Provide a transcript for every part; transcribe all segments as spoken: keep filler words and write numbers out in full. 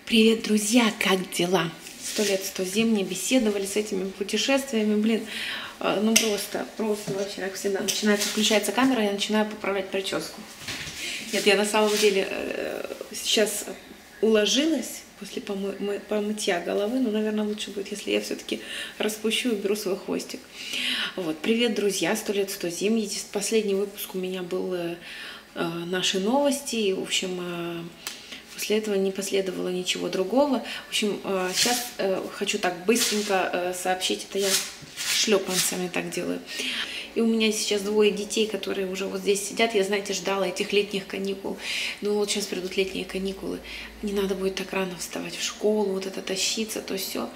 Привет, друзья! Как дела? Сто лет, сто зим не беседовали с этими путешествиями, блин. а, Ну просто, просто вообще, как всегда, начинается, включается камера, я начинаю поправлять прическу. Нет, я на самом деле э, сейчас уложилась после помы- мы- помытья головы, но, наверное, лучше будет, если я все-таки распущу и уберу свой хвостик. Вот, привет, друзья! Сто лет, сто зим. Еди- Последний выпуск у меня был э, э, наши новости, и, в общем, э, после этого не последовало ничего другого. В общем, сейчас хочу так быстренько сообщить, это я шлепанцами так делаю. И у меня сейчас двое детей, которые уже вот здесь сидят. Я, знаете, ждала этих летних каникул. Ну вот сейчас придут летние каникулы. Не надо будет так рано вставать в школу, вот это тащиться, то все.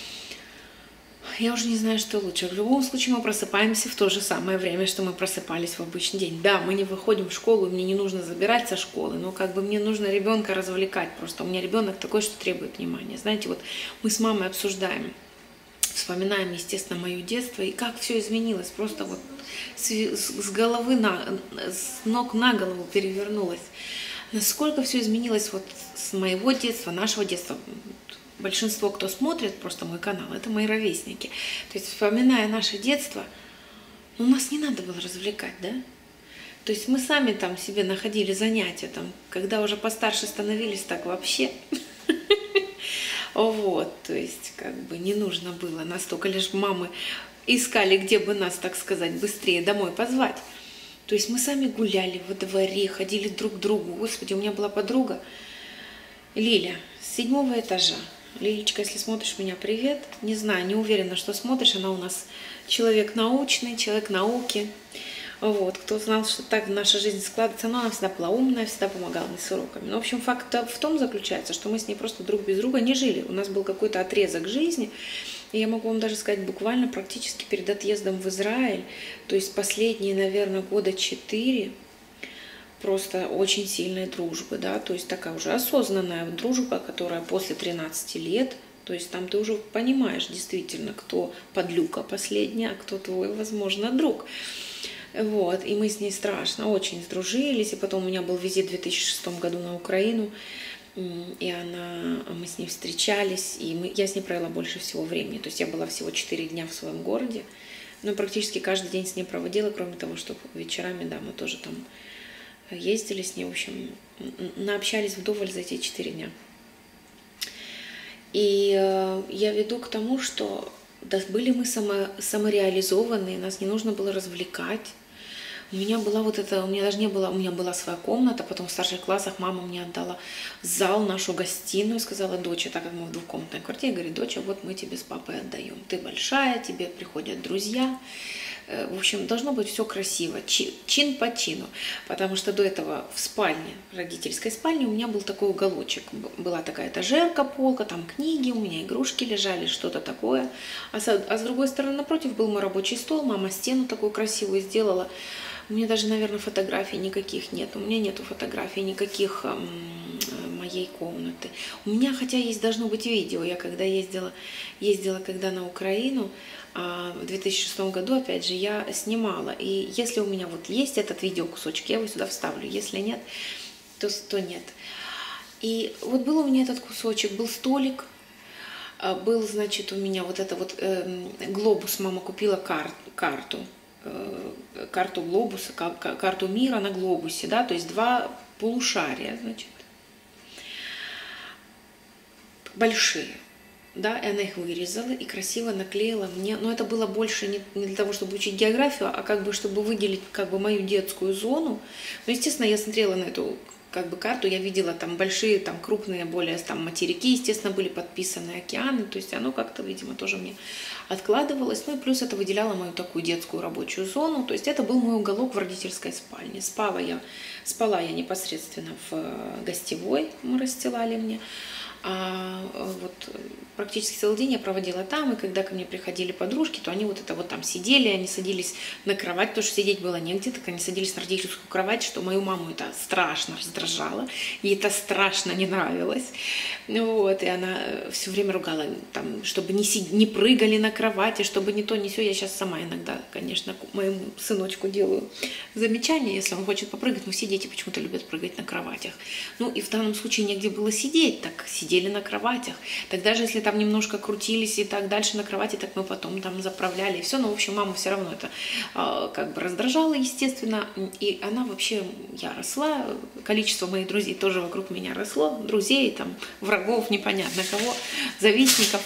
Я уже не знаю, что лучше. В любом случае мы просыпаемся в то же самое время, что мы просыпались в обычный день. Да, мы не выходим в школу, мне не нужно забирать со школы, но как бы мне нужно ребенка развлекать. Просто у меня ребенок такой, что требует внимания. Знаете, вот мы с мамой обсуждаем, вспоминаем, естественно, мое детство и как все изменилось. Просто вот с, с головы на, с ног на голову перевернулось. Насколько все изменилось вот с моего детства, нашего детства. Большинство, кто смотрит просто мой канал, это мои ровесники. То есть, вспоминая наше детство, ну, нас не надо было развлекать, да? То есть мы сами там себе находили занятия, там, когда уже постарше становились, так вообще. Вот, то есть, как бы не нужно было настолько, лишь мамы искали, где бы нас, так сказать, быстрее домой позвать. То есть мы сами гуляли во дворе, ходили друг к другу. Господи, у меня была подруга Лиля с седьмого этажа. Лилечка, если смотришь меня, привет. Не знаю, не уверена, что смотришь. Она у нас человек научный, человек науки. Вот, кто знал, что так наша жизнь складывается, но она всегда была умная, всегда помогала мне с уроками. Но, в общем, факт в том заключается, что мы с ней просто друг без друга не жили. У нас был какой-то отрезок жизни, и я могу вам даже сказать, буквально практически перед отъездом в Израиль, то есть последние, наверное, года четыре, просто очень сильной дружбы, да, то есть такая уже осознанная дружба, которая после тринадцати лет, то есть там ты уже понимаешь действительно, кто подлюка последняя, а кто твой, возможно, друг. Вот, и мы с ней страшно очень сдружились, и потом у меня был визит в две тысячи шестом году на Украину, и она, мы с ней встречались, и мы, я с ней провела больше всего времени, то есть я была всего четыре дня в своем городе, но практически каждый день с ней проводила, кроме того, что вечерами, да, мы тоже там ездили с ней, в общем, наобщались вдоволь за эти четыре дня. И э, я веду к тому, что да, были мы само, самореализованные, нас не нужно было развлекать. У меня была вот это, у меня даже не было, у меня была своя комната, потом в старших классах мама мне отдала зал, нашу гостиную, сказала: доча, так как мы в двухкомнатной квартире, говорит: доча, вот мы тебе с папой отдаем, ты большая, тебе приходят друзья. В общем, должно быть все красиво, чин по чину, потому что до этого в спальне, родительской спальне, у меня был такой уголочек, была такая этажерка, полка, там книги, у меня игрушки лежали, что-то такое, а с, а с другой стороны напротив был мой рабочий стол, мама стену такую красивую сделала. У меня даже, наверное, фотографий никаких нет, у меня нету фотографий никаких эм, моей комнаты. У меня, хотя есть, должно быть видео, я когда ездила, ездила когда на Украину, в две тысячи шестом году, опять же, я снимала. И если у меня вот есть этот видеокусочек, я его сюда вставлю. Если нет, то, то нет. И вот был у меня этот кусочек, был столик, был, значит, у меня вот это вот э, глобус, мама купила кар, карту, э, карту глобуса, карту мира на глобусе, да, то есть два полушария, значит, большие. Да, и она их вырезала и красиво наклеила мне. Но это было больше не, не для того, чтобы учить географию, а как бы чтобы выделить как бы мою детскую зону. Но, естественно, я смотрела на эту как бы карту, я видела там большие, там крупные более там материки, естественно, были подписаны, океаны, то есть оно как-то, видимо, тоже мне откладывалось. Ну и плюс это выделяло мою такую детскую рабочую зону, то есть это был мой уголок в родительской спальне. Спала я, спала я непосредственно в гостевой, мы расстилали мне. А вот практически целый день я проводила там, и когда ко мне приходили подружки, то они вот это вот там сидели, они садились на кровать, потому что сидеть было негде, так они садились на родительскую кровать, что мою маму это страшно раздражало, ей это страшно не нравилось, вот, и она все время ругала, там, чтобы не, сид... не прыгали на кровати, чтобы не то, не все. Я сейчас сама иногда, конечно, моему сыночку делаю замечания, если он хочет попрыгать, но все дети почему-то любят прыгать на кроватях, ну и в данном случае негде было сидеть, так сидеть сидели на кроватях. Так даже если там немножко крутились и так дальше на кровати, так мы потом там заправляли и все. Но, в общем, маму все равно это э, как бы раздражало, естественно. И она вообще, я росла, количество моих друзей тоже вокруг меня росло. Друзей, там, врагов, непонятно кого, завистников.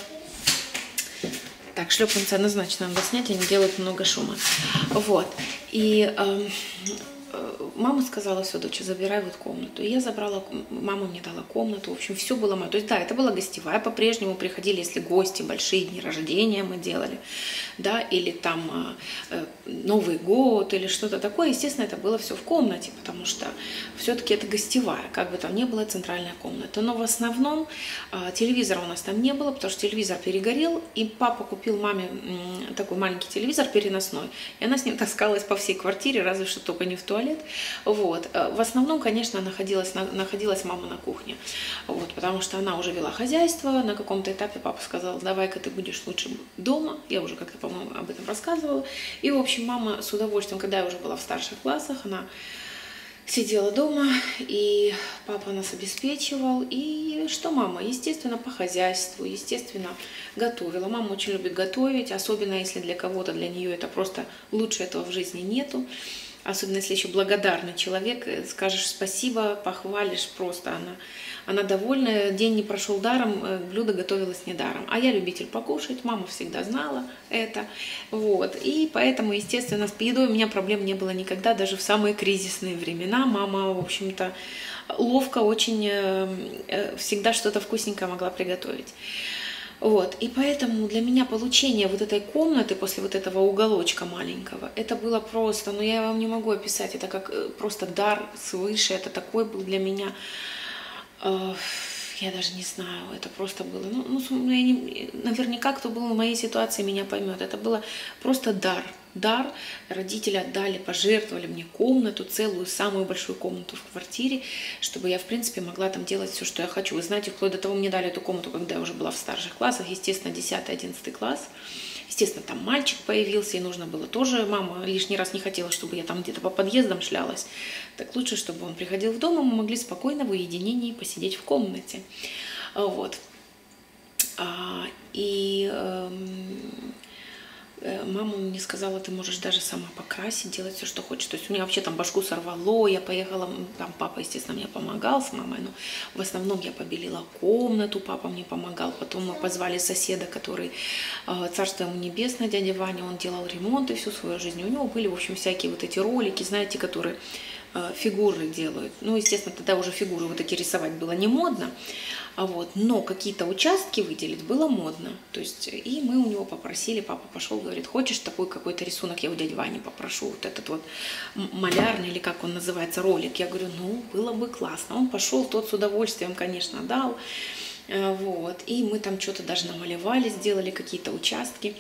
Так, шлепанцы однозначно надо снять, они делают много шума. Вот. И э, мама сказала: все, доча, забирай вот комнату. И я забрала, мама мне дала комнату, в общем, все было мое. То есть, да, это была гостевая, по-прежнему приходили, если гости, большие дни рождения мы делали, да, или там э, Новый год, или что-то такое. Естественно, это было все в комнате, потому что все-таки это гостевая, как бы там ни было, центральная комната. Но в основном э, телевизора у нас там не было, потому что телевизор перегорел, и папа купил маме э, такой маленький телевизор переносной, и она с ним таскалась по всей квартире, разве что только не в туалет. Вот. В основном, конечно, находилась, находилась мама на кухне, вот, потому что она уже вела хозяйство. На каком-то этапе папа сказал: давай-ка ты будешь лучше дома. Я уже как-то, по-моему, об этом рассказывала. И, в общем, мама с удовольствием, когда я уже была в старших классах, она сидела дома, и папа нас обеспечивал. И что мама? Естественно, по хозяйству, естественно, готовила. Мама очень любит готовить, особенно если для кого-то, для нее это просто лучше этого в жизни нету. Особенно если еще благодарный человек, скажешь спасибо, похвалишь, просто она, она довольна. День не прошел даром, блюдо готовилось недаром. А я любитель покушать, мама всегда знала это. Вот. И поэтому, естественно, с едой у меня проблем не было никогда, даже в самые кризисные времена. Мама, в общем-то, ловко очень всегда что-то вкусненькое могла приготовить. Вот. И поэтому для меня получение вот этой комнаты после вот этого уголочка маленького, это было просто, ну я вам не могу описать, это как просто дар свыше, это такой был для меня, э, я даже не знаю, это просто было, ну, ну я не, наверняка кто был в моей ситуации, меня поймет, это было просто дар. Дар, родители отдали, пожертвовали мне комнату, целую, самую большую комнату в квартире, чтобы я, в принципе, могла там делать все, что я хочу. Вы знаете, вплоть до того, мне дали эту комнату, когда я уже была в старших классах, естественно, десятый-одиннадцатый класс. Естественно, там мальчик появился, и нужно было тоже, мама лишний раз не хотела, чтобы я там где-то по подъездам шлялась. Так лучше, чтобы он приходил в дом, и мы могли спокойно в уединении посидеть в комнате. Вот. И... Мама мне сказала: ты можешь даже сама покрасить, делать все, что хочешь. То есть у меня вообще там башку сорвало, я поехала, там папа, естественно, мне помогал с мамой, но в основном я побелила комнату, папа мне помогал. Потом мы позвали соседа, который, царство ему небесное, дядя Ваня, он делал ремонт и всю свою жизнь. У него были, в общем, всякие вот эти ролики, знаете, которые фигуры делают. Ну, естественно, тогда уже фигуры вот эти рисовать было не модно, а вот, но какие-то участки выделить было модно. То есть, и мы у него попросили, папа пошел, говорит: хочешь такой какой-то рисунок, я у дяди Вани попрошу, вот этот вот малярный, или как он называется, ролик. Я говорю: ну, было бы классно. Он пошел, тот с удовольствием, конечно, дал. Вот, и мы там что-то даже намалевали, сделали какие-то участки.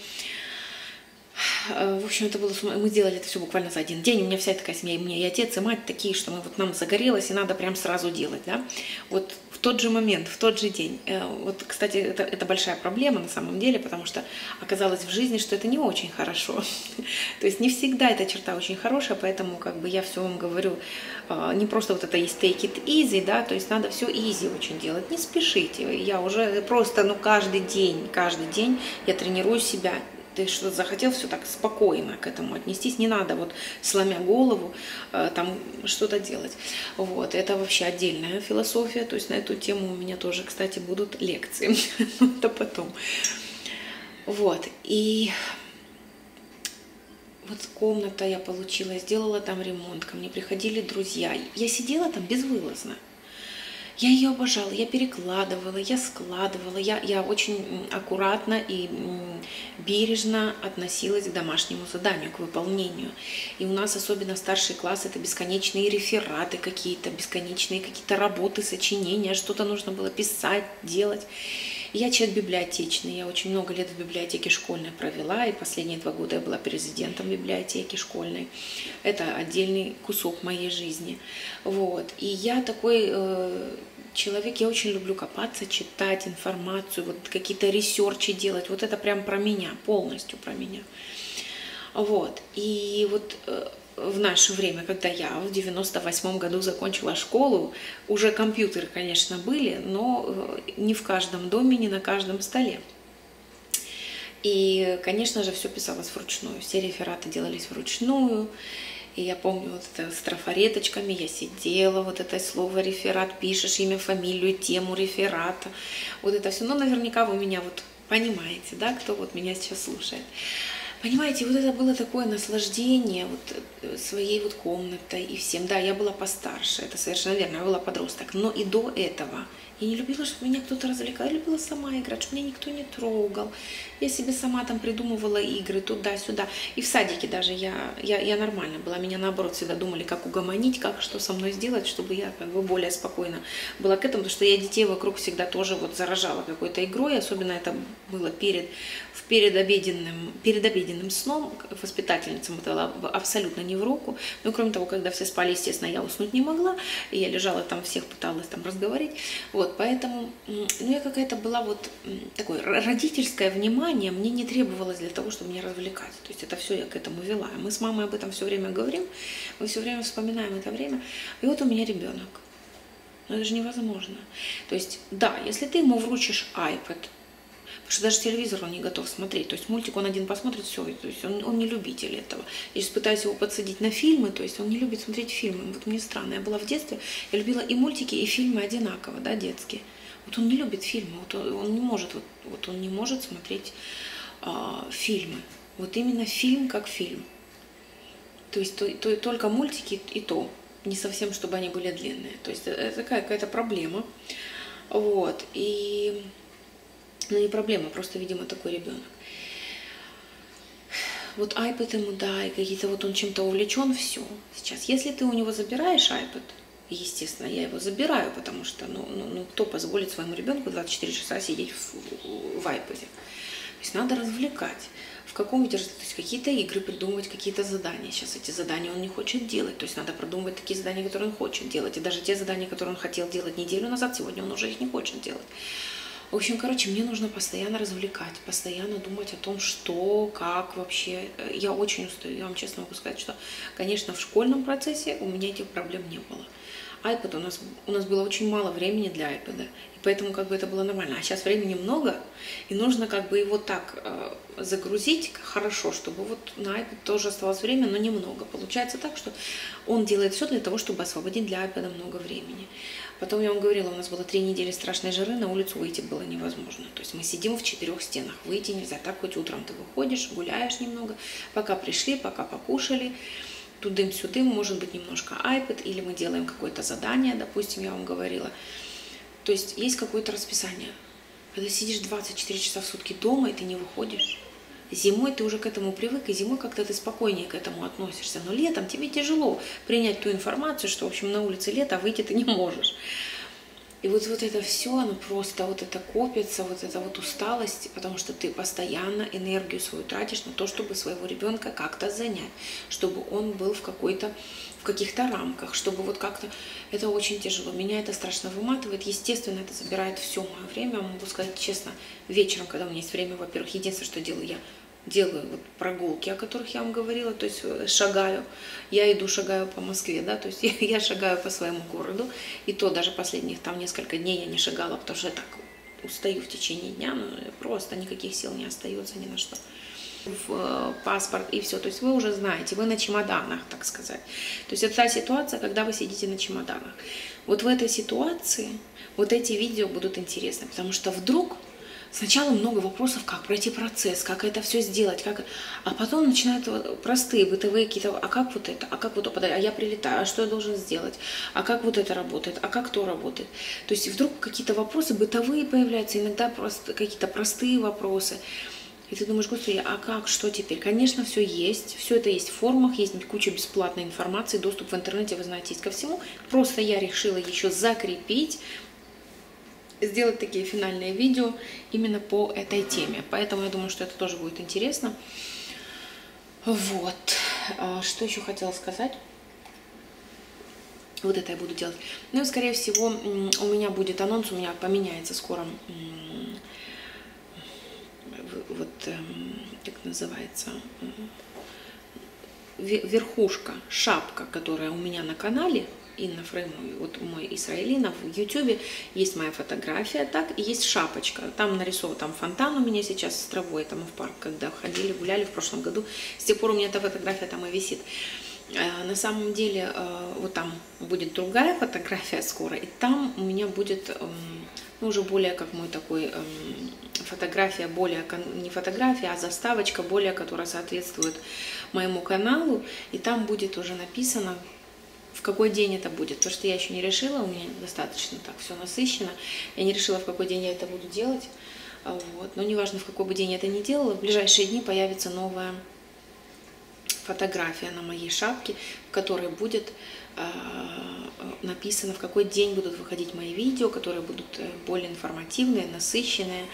В общем, это было, мы сделали это все буквально за один день. У меня вся такая семья, и мне и отец, и мать такие, что мы, вот нам загорелось, и надо прям сразу делать, да. Вот в тот же момент, в тот же день. Вот, кстати, это, это большая проблема на самом деле, потому что оказалось в жизни, что это не очень хорошо. То есть не всегда эта черта очень хорошая, поэтому как бы я все вам говорю, не просто вот это есть take it easy, да, то есть надо все easy очень делать, не спешите. Я уже просто, ну, каждый день, каждый день я тренирую себя. Ты что-то захотел, все так спокойно к этому отнестись, не надо вот сломя голову там что-то делать. Вот, это вообще отдельная философия, то есть на эту тему у меня тоже, кстати, будут лекции, это потом. Вот, и вот комната я получила, сделала там ремонт, ко мне приходили друзья, я сидела там безвылазно. Я ее обожала, я перекладывала, я складывала, я, я очень аккуратно и бережно относилась к домашнему заданию, к выполнению. И у нас особенно старший класс — это бесконечные рефераты какие-то, бесконечные какие-то работы, сочинения, что-то нужно было писать, делать. Я человек библиотечный, я очень много лет в библиотеке школьной провела, и последние два года я была президентом библиотеки школьной. Это отдельный кусок моей жизни. Вот. И я такой э, человек, я очень люблю копаться, читать информацию, вот какие-то ресерчи делать. Вот это прям про меня, полностью про меня. Вот. И вот э, в наше время, когда я в девяносто восьмом году закончила школу, уже компьютеры, конечно, были, но не в каждом доме, не на каждом столе. И, конечно же, все писалось вручную, все рефераты делались вручную. И я помню, вот это с трафареточками я сидела, вот это слово реферат, пишешь имя, фамилию, тему реферата, вот это все. Ну, наверняка вы меня вот понимаете, да, кто вот меня сейчас слушает. Понимаете, вот это было такое наслаждение вот своей вот комнатой и всем. Да, я была постарше, это совершенно верно, я была подросток, но и до этого я не любила, чтобы меня кто-то развлекал, я любила сама играть, чтобы меня никто не трогал. Я себе сама там придумывала игры туда-сюда. И в садике даже я, я, я нормально была. Меня наоборот всегда думали, как угомонить, как что со мной сделать, чтобы я как бы более спокойно была к этому. Потому что я детей вокруг всегда тоже вот заражала какой-то игрой. Особенно это было перед, перед, обеденным, перед обеденным сном. Воспитательницам это было абсолютно не в руку. Ну, кроме того, когда все спали, естественно, я уснуть не могла. И я лежала там, всех пыталась там разговорить. Вот, поэтому, ну, я какая-то была вот такое родительское внимание мне не требовалось для того, чтобы меня развлекать. То есть это все я к этому вела. Мы с мамой об этом все время говорим, мы все время вспоминаем это время. И вот у меня ребенок. Но это же невозможно. То есть, да, если ты ему вручишь iPad, потому что даже телевизор он не готов смотреть. То есть мультик он один посмотрит, все. То есть он, он не любитель этого. Я сейчас пытаюсь его подсадить на фильмы, то есть он не любит смотреть фильмы. Вот мне странно. Я была в детстве, я любила и мультики, и фильмы одинаково, да, детские. Вот он не любит фильмы, вот он, он не может, вот, вот он не может смотреть а, фильмы. Вот именно фильм как фильм. То есть то, то, только мультики и то. Не совсем, чтобы они были длинные. То есть это такая какая-то проблема. Вот. И... Ну, не проблема, просто, видимо, такой ребенок. Вот iPad ему дай, какие-то вот он чем-то увлечен, все. Сейчас, если ты у него забираешь iPad, естественно, я его забираю, потому что, ну, ну, ну кто позволит своему ребенку двадцать четыре часа сидеть в, в, в iPad? То есть надо развлекать. В каком виде, то есть какие-то игры придумывать, какие-то задания. Сейчас эти задания он не хочет делать, то есть надо продумывать такие задания, которые он хочет делать. И даже те задания, которые он хотел делать неделю назад, сегодня он уже их не хочет делать. В общем, короче, мне нужно постоянно развлекать, постоянно думать о том, что, как вообще. Я очень устаю, я вам честно могу сказать, что, конечно, в школьном процессе у меня этих проблем не было. iPad у нас, у нас было очень мало времени для iPad, и поэтому как бы это было нормально. А сейчас времени много, и нужно как бы его так э, загрузить хорошо, чтобы вот на iPad тоже оставалось время, но немного. Получается так, что он делает все для того, чтобы освободить для iPad много времени. Потом, я вам говорила, у нас было три недели страшной жары, на улицу выйти было невозможно. То есть мы сидим в четырех стенах, выйти нельзя. Так хоть утром ты выходишь, гуляешь немного, пока пришли, пока покушали, тудым-сюдым, может быть, немножко iPad, или мы делаем какое-то задание, допустим, я вам говорила. То есть есть какое-то расписание. Когда сидишь двадцать четыре часа в сутки дома, и ты не выходишь, зимой ты уже к этому привык, и зимой как-то ты спокойнее к этому относишься. Но летом тебе тяжело принять ту информацию, что, в общем, на улице лето, а выйти ты не можешь. И вот, вот это все, оно просто вот это копится, вот эта вот усталость, потому что ты постоянно энергию свою тратишь на то, чтобы своего ребенка как-то занять, чтобы он был в какой-то, в каких-то рамках, чтобы вот как-то... Это очень тяжело. Меня это страшно выматывает. Естественно, это забирает все мое время. Могу сказать честно, вечером, когда у меня есть время, во-первых, единственное, что делаю я, делаю вот прогулки, о которых я вам говорила, то есть шагаю, я иду, шагаю по Москве, да, то есть я, я шагаю по своему городу, и то даже последних там несколько дней я не шагала, потому что я так устаю в течение дня, ну, просто никаких сил не остается ни на что. В паспорт и все, то есть вы уже знаете, вы на чемоданах, так сказать. То есть это та ситуация, когда вы сидите на чемоданах. Вот в этой ситуации вот эти видео будут интересны, потому что вдруг сначала много вопросов, как пройти процесс, как это все сделать, как... а потом начинают простые бытовые какие-то, а как вот это, а как вот это, а я прилетаю, а что я должен сделать, а как вот это работает, а как то работает. То есть вдруг какие-то вопросы бытовые появляются, иногда просто какие-то простые вопросы. И ты думаешь, господи, а как, что теперь? Конечно, все есть, все это есть в форумах, есть куча бесплатной информации, доступ в интернете, вы знаете, есть ко всему. Просто я решила еще закрепить, сделать такие финальные видео именно по этой теме. Поэтому я думаю, что это тоже будет интересно. Вот. Что еще хотела сказать? Вот это я буду делать. Ну и, скорее всего, у меня будет анонс, у меня поменяется скоро, вот, как называется, верхушка, шапка, которая у меня на канале, Инна Фреймова, вот мой Исраилина, в Ютубе есть моя фотография, так, и есть шапочка. Там нарисован, там фонтан у меня сейчас с травой, там мы в парк, когда ходили, гуляли в прошлом году. С тех пор у меня эта фотография там и висит. На самом деле, вот там будет другая фотография скоро, и там у меня будет, ну, уже более как мой такой, фотография, более, не фотография, а заставочка, более, которая соответствует моему каналу, и там будет уже написано, в какой день это будет, потому что я еще не решила, у меня достаточно так все насыщенно, я не решила, в какой день я это буду делать, вот. Но неважно, в какой бы день я это ни делала, в ближайшие дни появится новая фотография на моей шапке, в которой будет э, написано, в какой день будут выходить мои видео, которые будут более информативные, насыщенные,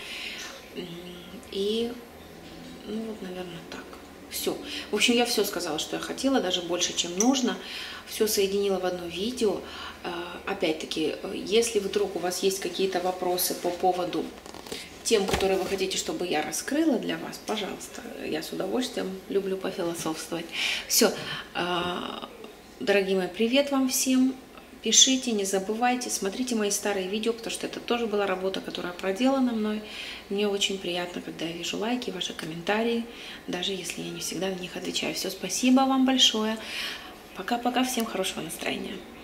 и, ну вот, наверное, так. Все. В общем, я все сказала, что я хотела, даже больше, чем нужно. Все соединила в одно видео. Опять-таки, если вдруг у вас есть какие-то вопросы по поводу тем, которые вы хотите, чтобы я раскрыла для вас, пожалуйста, я с удовольствием люблю пофилософствовать. Все. Дорогие мои, привет вам всем. Пишите, не забывайте, смотрите мои старые видео, потому что это тоже была работа, которая проделана мной. Мне очень приятно, когда я вижу лайки, ваши комментарии, даже если я не всегда на них отвечаю. Все, спасибо вам большое. Пока-пока, всем хорошего настроения.